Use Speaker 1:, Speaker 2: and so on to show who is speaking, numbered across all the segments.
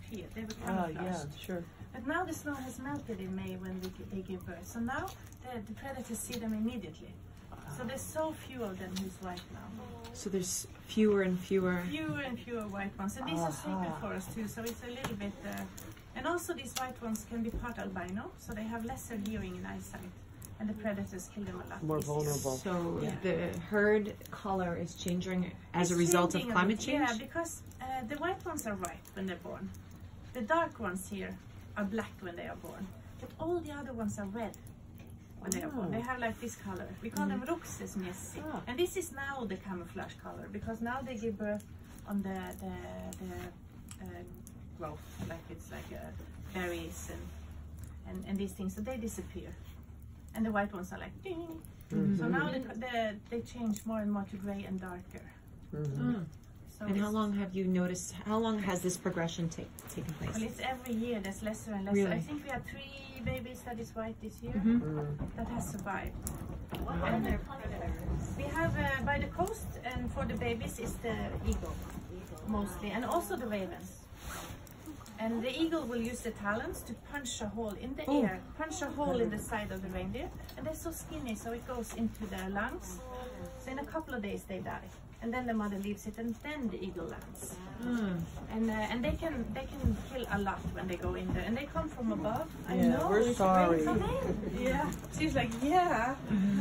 Speaker 1: disappear. They were camouflaged.
Speaker 2: Yeah, sure.
Speaker 1: But now the snow has melted in May when they give birth. So now the predators see them immediately. So there's so few of them who's white now.
Speaker 3: So there's fewer and fewer.
Speaker 1: Fewer and fewer white ones. And these are sacred for us too. So it's a little bit... and also these white ones can be part albino. So they have lesser hearing and eyesight. And the predators kill them a lot.
Speaker 2: More vulnerable.
Speaker 3: So the herd color is changing as a result of climate change?
Speaker 1: Yeah, because the white ones are white when they're born. The dark ones here are black when they are born. But all the other ones are red when they are born. They have like this color. We call them ruxesmesi. And this is now the camouflage color, because now they give birth on the growth, like it's like berries and these things. So they disappear. And the white ones are like ding. So now they change more and more to gray and darker. So
Speaker 3: and how long have you noticed, how long has this progression taken place?
Speaker 1: Well, it's every year, there's lesser and lesser.
Speaker 3: Really?
Speaker 1: I think we had 3 babies that is white this year that has survived. And we have by the coast, and for the babies is the eagle mostly, and also the ravens. And the eagle will use the talons to punch a hole in the air, punch a hole in the side of the reindeer. And they're so skinny, so it goes into their lungs. So in a couple of days they die. And then the mother leaves it, and then the eagle lands. And they can kill a lot when they go in there. And they come from above. I know.
Speaker 2: We're sorry.
Speaker 1: Yeah. She's like, yeah.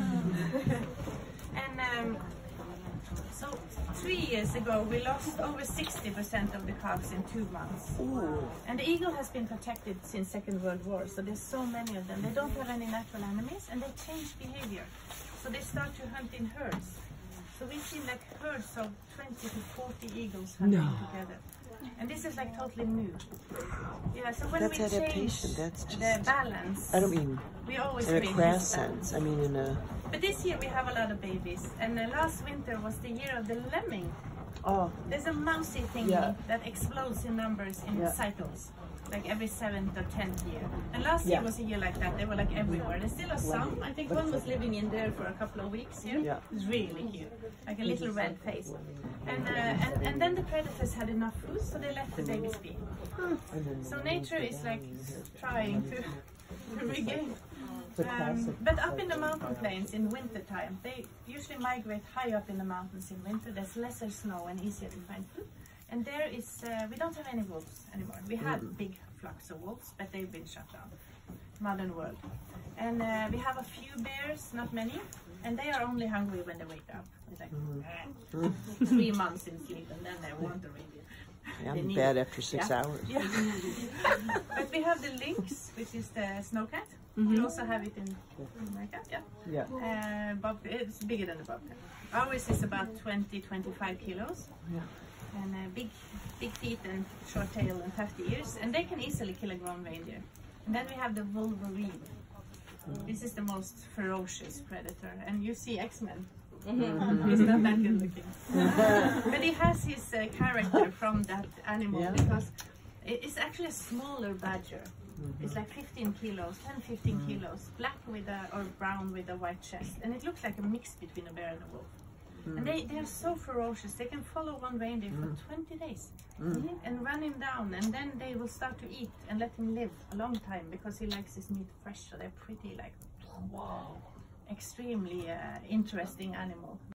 Speaker 1: And so 3 years ago, we lost over 60% of the calves in 2 months. And the eagle has been protected since Second World War, so there's so many of them. They don't have any natural enemies, and they change behavior. So they start to hunt in herds. So we see like herds of 20 to 40 eagles hunting together. And this is like totally new. Yeah, so when
Speaker 2: That's
Speaker 1: we
Speaker 2: adaptation.
Speaker 1: change
Speaker 2: That's just,
Speaker 1: the balance,
Speaker 2: I don't mean
Speaker 1: we always
Speaker 2: in a
Speaker 1: create
Speaker 2: crass
Speaker 1: this balance.
Speaker 2: sense. I mean in a...
Speaker 1: But this year we have a lot of babies, and last winter was the year of the lemming. There's a mousy thing that explodes in numbers in cycles, like every 7th or 10th year. And last year was a year like that. They were like everywhere. There's still some. I think one was living in there for a couple of weeks here. It's really cute, like a little red face. And then the predators had enough food, so they let the babies be. So nature is like trying to regain. But up in the mountain plains in winter time, they usually migrate high up in the mountains in winter. There's lesser snow and easier to find food. And there is, we don't have any wolves anymore. We had big flocks of wolves, but they've been shut down. Modern world. And we have a few bears, not many, and they are only hungry when they wake up. It's like 3 months in sleep, and then they're wandering.
Speaker 2: I'm bad after 6 hours.
Speaker 1: Yeah. But we have the lynx, which is the snowcat. We also have it in America. It's bigger than the bobcat. Ours is about 20-25 kilos. And big feet and short tail and tufty ears. And they can easily kill a grown reindeer. And then we have the wolverine. This is the most ferocious predator. And you see X-Men. He's not that good looking. But he has his character from that animal because it's actually a smaller badger. It's like 15 kilos, 10-15 kilos, black with or brown with a white chest. And it looks like a mix between a bear and a wolf. And they are so ferocious. They can follow one reindeer for 20 days and run him down. And then they will start to eat and let him live a long time because he likes his meat fresh. So they're pretty like, extremely interesting animal.